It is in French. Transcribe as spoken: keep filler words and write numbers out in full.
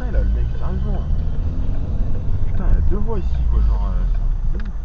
près là, le mec, sérieusement. Putain, il y a deux voies ici, quoi, genre. Euh,